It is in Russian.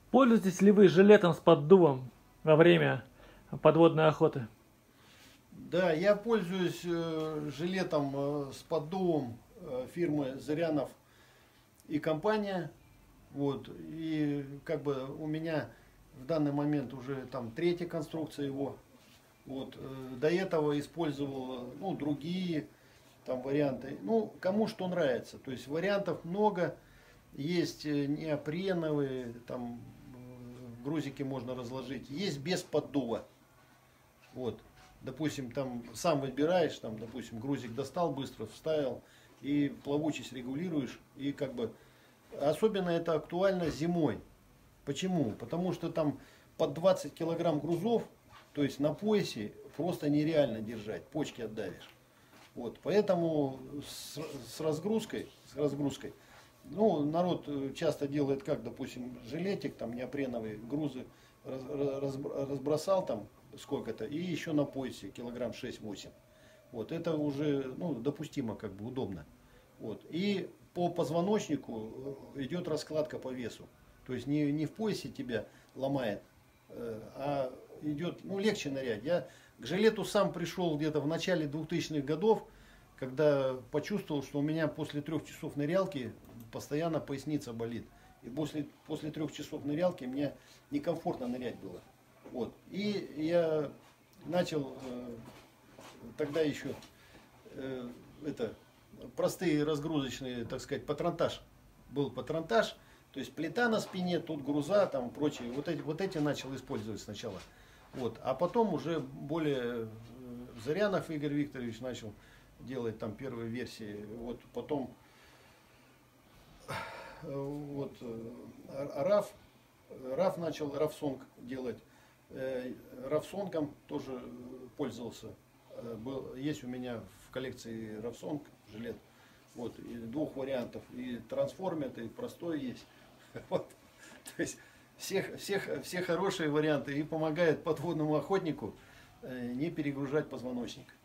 Пользуетесь ли вы жилетом с поддувом во время подводной охоты? Да, я пользуюсь жилетом с поддувом фирмы Зырянов и компания. Вот. И как бы у меня в данный момент уже там третья конструкция его. Вот. До этого использовал другие там варианты. Ну, кому что нравится. То есть вариантов много. Есть неопреновые, там в грузике можно разложить. Есть без поддува. Вот. Допустим, там сам выбираешь, там, допустим, грузик достал быстро, вставил и плавучесть регулируешь. И как бы особенно это актуально зимой. Почему? Потому что там под 20 килограмм грузов, то есть на поясе просто нереально держать, почки отдавишь. Вот, поэтому с разгрузкой, ну, народ часто делает как, допустим, жилетик, там неопреновые грузы разбросал там сколько-то, и еще на поясе килограмм 6-8. Вот, это уже, ну, допустимо, как бы удобно. Вот, и по позвоночнику идет раскладка по весу. То есть не в поясе тебя ломает, а идет, ну, легче нырять. Я к жилету сам пришел где-то в начале 2000-х годов, когда почувствовал, что у меня после 3 часов нырялки постоянно поясница болит. И после 3 часов нырялки мне некомфортно нырять было. Вот. И я начал тогда еще это простые разгрузочные, так сказать, патронтаж. Был патронтаж, то есть плита на спине, тут груза, там прочие. Вот эти начал использовать сначала. Вот. А потом уже более Зырянов Игорь Викторович начал делать там первые версии. Вот потом вот Раф начал Рафсонг делать. Рафсонгом тоже пользовался. Есть у меня в коллекции Рафсонг жилет. Вот, и 2 вариантов. И трансформер, и простой есть. Вот. То есть все хорошие варианты и помогают подводному охотнику не перегружать позвоночник.